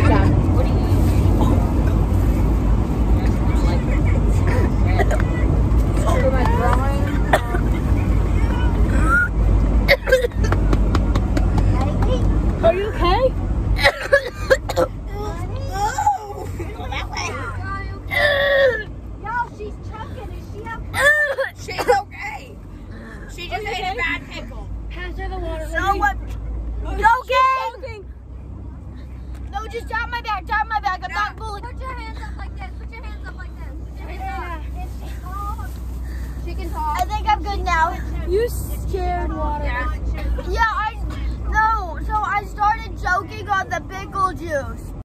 What do you eat? For my drawing. Are you okay? She's choking. Is she okay? She's okay. She just ate a bad pickle. Pass her the water. So what? Joking! No, just drop my bag. Drop my bag. I'm not bullying. Put your hands up like this. Put your hands up like this. Put your hands up. She can talk. I think I'm good now. You scared water. Yeah, no. So I started joking on the pickle juice.